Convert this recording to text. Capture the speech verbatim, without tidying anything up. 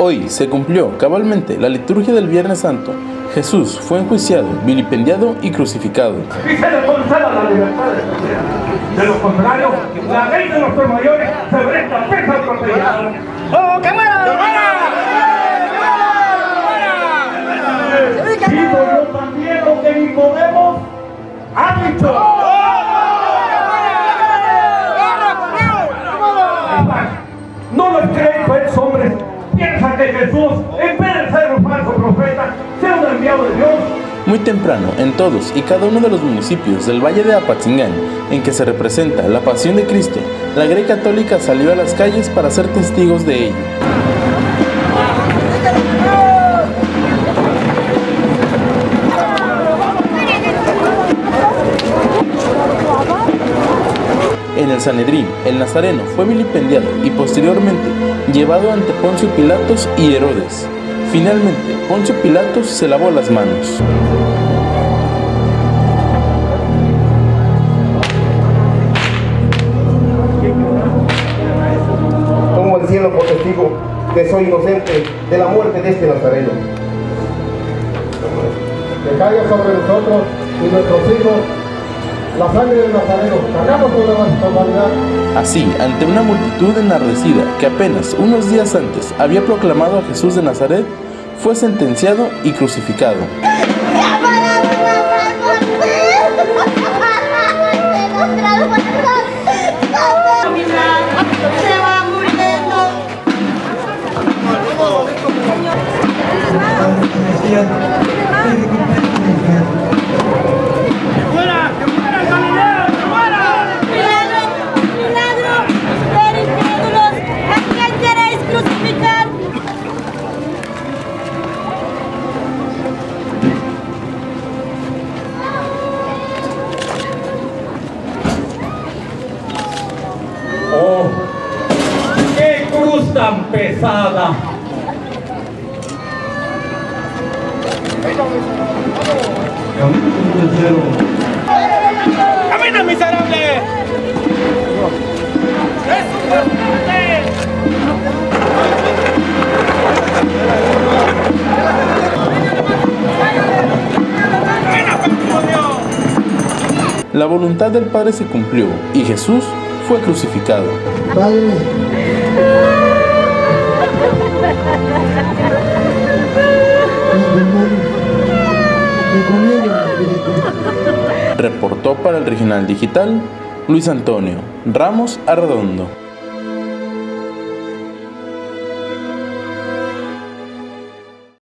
Hoy se cumplió cabalmente la liturgia del Viernes Santo. Jesús fue enjuiciado, vilipendiado y crucificado. Y se le conceda la libertad de expresión. De lo contrario, la ley de nuestros mayores se verá esta pesa atropellada. ¡Oh, que muera! ¡Que muera! Digo yo también lo que Nicodemo ha dicho. No los creen, pues, hombres. Piensa que Jesús, en vez de ser un falso profeta, sea un enviado de Dios. Muy temprano, en todos y cada uno de los municipios del Valle de Apatzingán, en que se representa la pasión de Cristo, la Grey Católica salió a las calles para ser testigos de ello. En el Sanedrín, el nazareno fue vilipendiado y posteriormente llevado ante Poncio Pilatos y Herodes. Finalmente, Poncio Pilatos se lavó las manos. Tomo el cielo por testigo que soy inocente de la muerte de este nazareno. Que caiga sobre nosotros y nuestros hijos la sangre del Nazareno, cargamos con la responsabilidad. Así, ante una multitud enardecida que apenas unos días antes había proclamado a Jesús de Nazaret, fue sentenciado y crucificado. ¡Oh! ¡Qué cruz tan pesada! ¡Camina, miserable! ¡Es un bastante! La voluntad del Padre se cumplió y Jesús fue crucificado. Padre. Reportó para el Regional Digital Luis Antonio Ramos Arredondo.